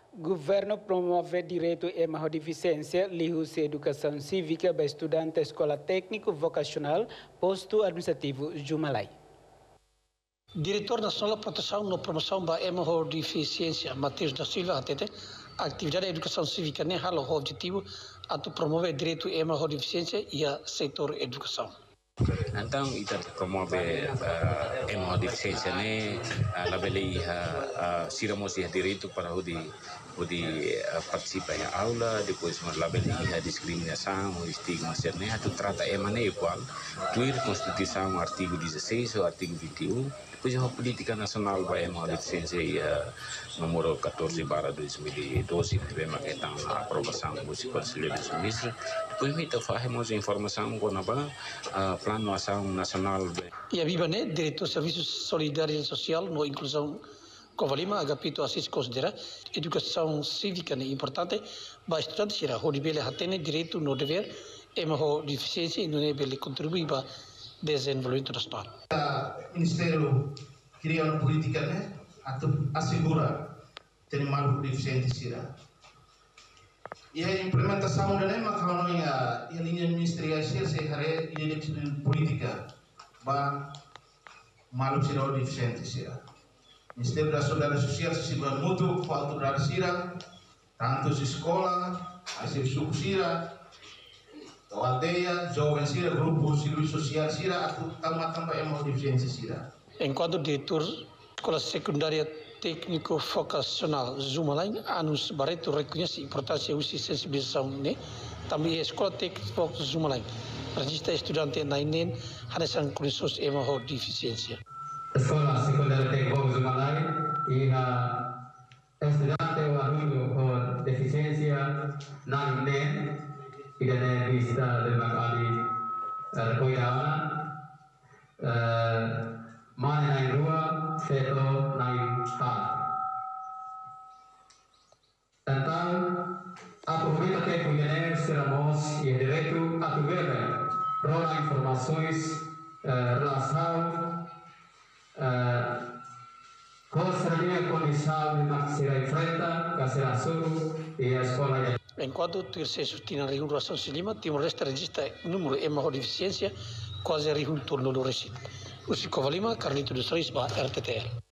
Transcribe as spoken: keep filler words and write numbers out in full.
Governo promove direito e maior deficiência, lius educação cívica para estudante da Escola Técnico Vocacional, posto administrativo Jumalai. Diretor Nacional de Proteção e Promoção da maior deficiência, Matheus da Silva, atende a atividade de educação cívica nem halo o objetivo a promover direito e maior deficiência e a setor educação. Então, kita promove a maior deficiência né, a labeli a siramos o direito para o de o de participar em aula, depois uma labeli a discriminação, o estigma ser né, tu trata é maneira igual, tuir Constituição artigo dezesseis ou artigo vinte e um, depois a política nacional vai a maior deficiência e a número quatorze barra dois mil e doze tivemos que está na aprovação do Conselho dos Ministros, depois me fazemos informação com a plano ação nacional. E a viva né, diretor de serviços solidariedade social, no inclusão Covalima, agapito assiste considera educação cívica é importante, para estudantes irá o nível atende direito no dever e maior deficiência e no nível contribuir para desenvolvimento nacional. O Ministério cria uma política né, assegura ter maior deficiência. E a implementação da lei macaroni a linha ministerial se haré e política ba malu sira deficiente sira. Ministério da Solidariedade Social se segura mútuo falta da sira tanto escola, a suku sira, aldeia, jovem sira, grupo serviço social sira, atu tamatan pa emo deficiência sira. Enquanto diretor escola secundária técnico vocacional Jumalai, Anus Barreto reconhece a importância e sensibilização, né? Também a escola técnica Jumalai registra estudante na Inen, Hanesan Condições e maior deficiência. Escola secundária técnica Jumalai e a estudante ou aluno com deficiência na Inen, e da vista de Macali Repoidawana, mana na rua, feto na hal. Tentang aproveitar que o seramos e direito a governo para informações relação com a condição de maxira enfrenta, cancelação e a escola. Enquanto o terceiro sustina a regulação de Lima, temos resta registra número e maior deficiência, quase a turno do Recife. O Cicovalima, Carlito dos Reis, R T T L.